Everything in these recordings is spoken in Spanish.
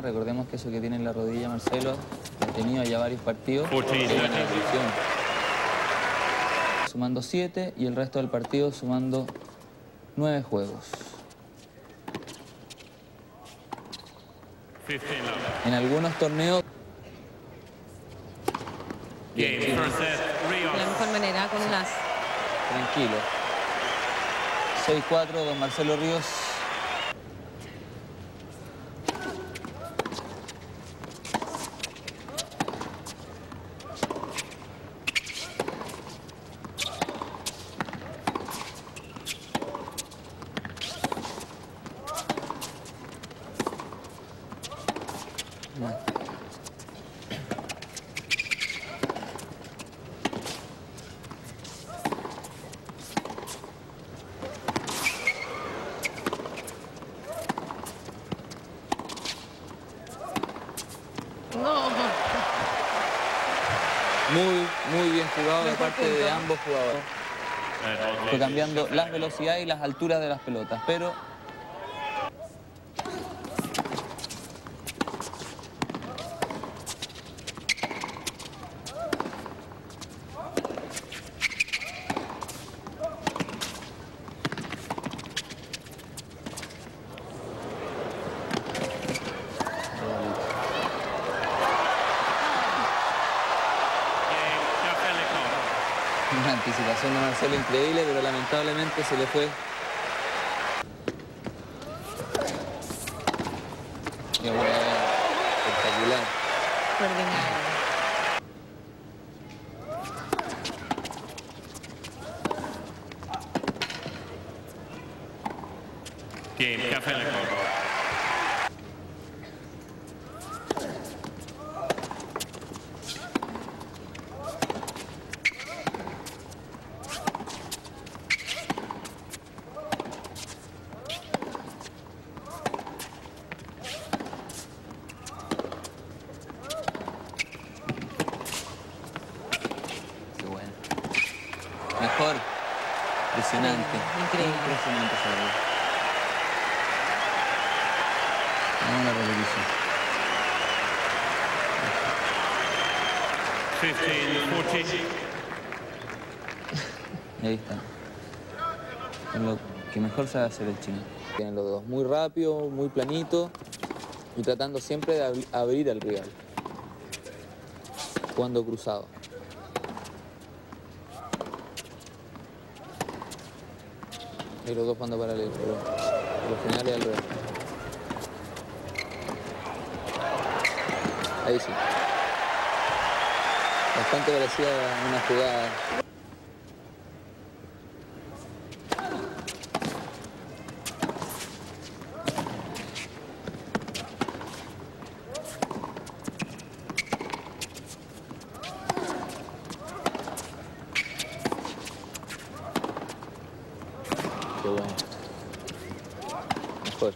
Recordemos que eso que tiene en la rodilla Marcelo, ha tenido ya varios partidos. Sumando 7 y el resto del partido sumando 9 juegos. En algunos torneos... Bien, de la mejor manera, con un as. Tranquilo. 6-4 don Marcelo Ríos. Muy bien jugado de parte de ambos jugadores. Fue cambiando las velocidades y las alturas de las pelotas, pero... Una anticipación de Marcelo increíble, pero lamentablemente se le fue. Qué bueno, espectacular. Game, Café Leclerc. Mejor. Impresionante. Increíble. Impresionante esa verdad. Vamos a la repetición. 15-14. Y ahí está. Es lo que mejor sabe hacer el chino. Tienen los dos muy rápido, muy planito y tratando siempre de abrir al rival. Jugando cruzado. Y los dos jugando paralelo, pero por lo general es al revés. Ahí sí. Bastante parecida a una jugada. Qué bueno. Mejor.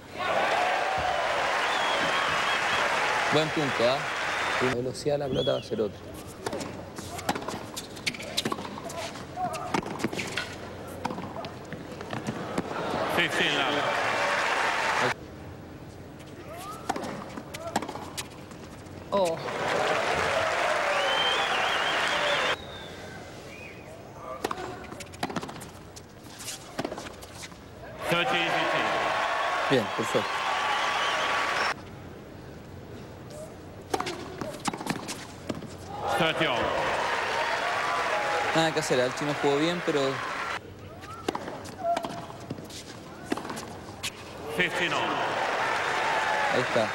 Buen punto, ¿ah? La velocidad de la pelota va a ser otra. Oh. Bien, por suerte. Nada que hacer, el chino jugó bien, pero... 15 all. Ahí está.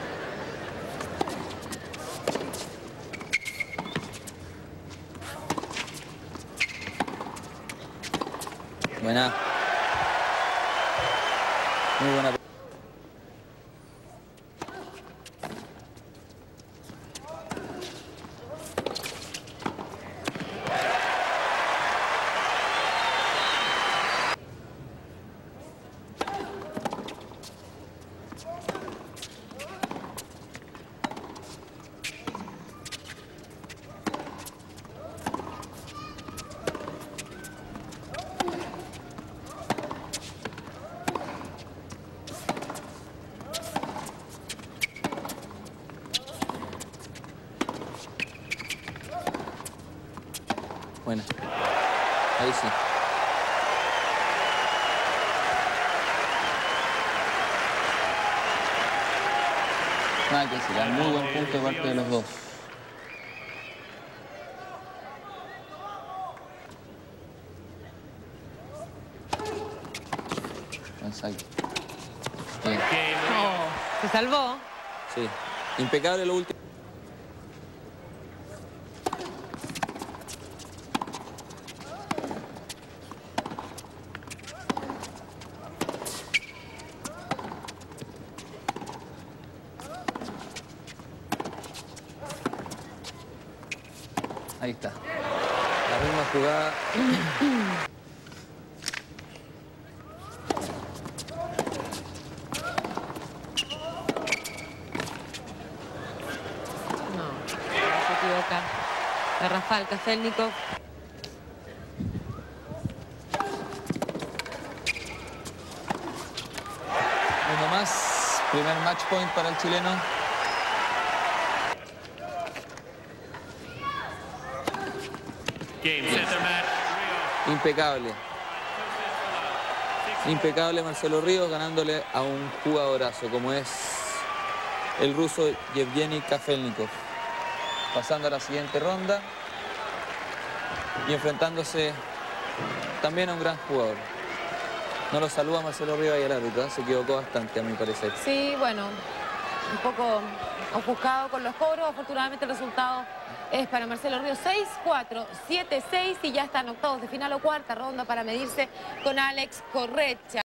Buena. Muy buena. Buena. Ahí sí. Nada que decir, muy buen punto de parte de los dos. Buen saque. Bien. Oh, se salvó. Sí, impecable lo último. Ahí está. La misma jugada. No, se equivoca. De Rafael Kafelnikov. Uno más. Primer match point para el chileno. Game, set, match. Impecable. Impecable Marcelo Ríos ganándole a un jugadorazo como es el ruso Yevgeny Kafelnikov. Pasando a la siguiente ronda y enfrentándose también a un gran jugador. No lo saluda Marcelo Ríos y el árbitro, ¿eh? Se equivocó bastante a mi parecer. Sí, bueno, un poco ofuscado con los cobros. Afortunadamente el resultado es para Marcelo Ríos 6-4, 7-6 y ya están octavos de final o cuarta ronda para medirse con Alex Corretja.